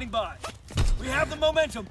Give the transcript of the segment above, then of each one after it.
standing by. We have the momentum.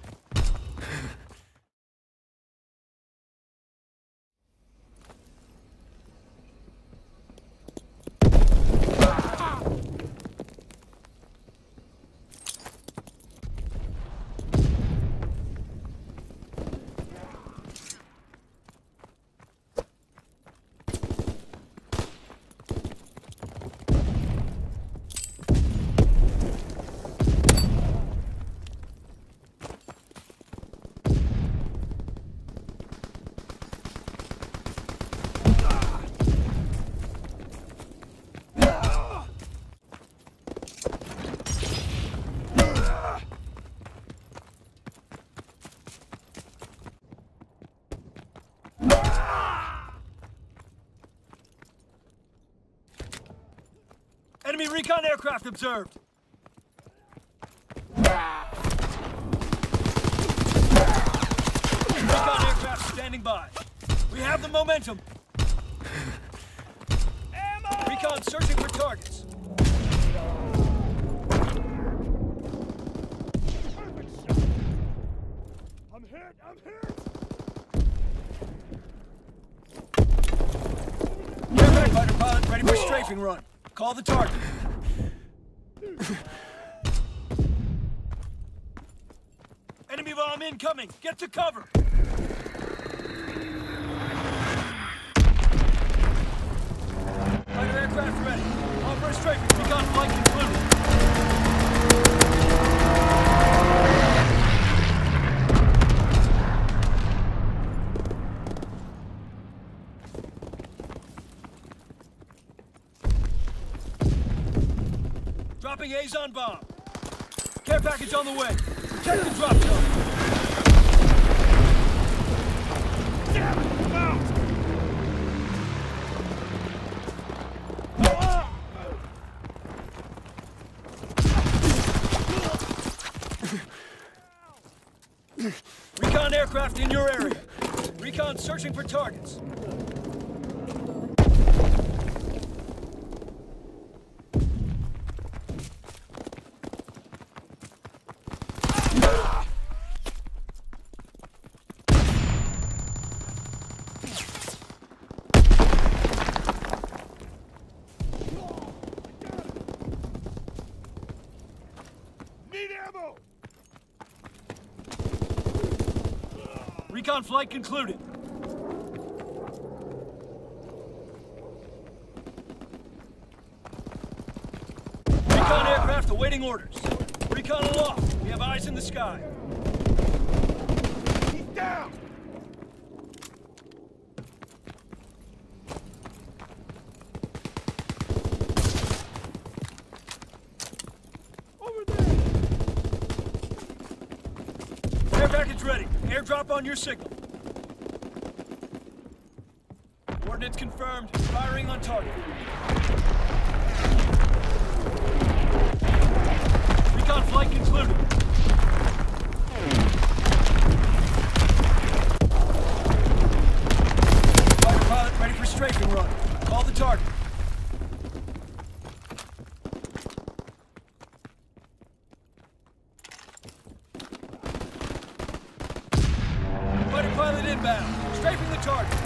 Enemy recon aircraft observed. Recon aircraft standing by. We have the momentum. Ammo! Recon searching for targets. I'm hit! I'm hit! Aircraft fighter pilot ready for strafing run. Call the target. Enemy bomb incoming. Get to cover. Fighter aircraft ready. Call for a strafing. Recon flight concluded. Dropping Azon bomb. Care package on the way. Protect the drop zone. Damn it! I'm out! Recon aircraft in your area. Recon searching for targets. Recon flight concluded. Recon aircraft awaiting orders. Recon aloft. We have eyes in the sky. He's down! Over there! Air package ready. Airdrop on your signal. Coordinates confirmed. Firing on target. Recon flight concluded. Fighter pilot ready for strafing run. Call the target. Fighter pilot inbound. Strafing the target.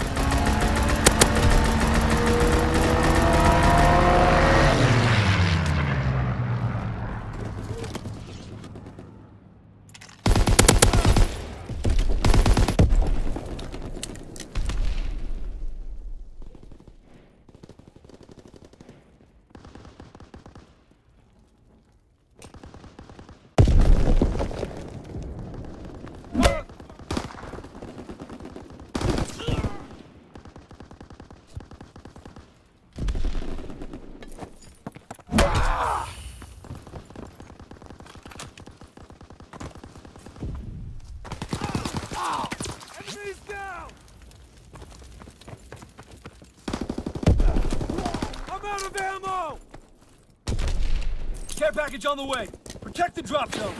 Care package on the way. Protect the drop zone.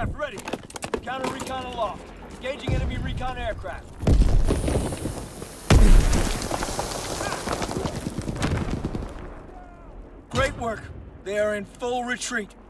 aircraft ready. Counter recon aloft. Engaging enemy recon aircraft. Great work. They are in full retreat.